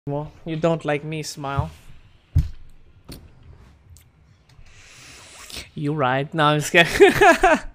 Well, you don't like me, smile. You right. No, I'm just kidding.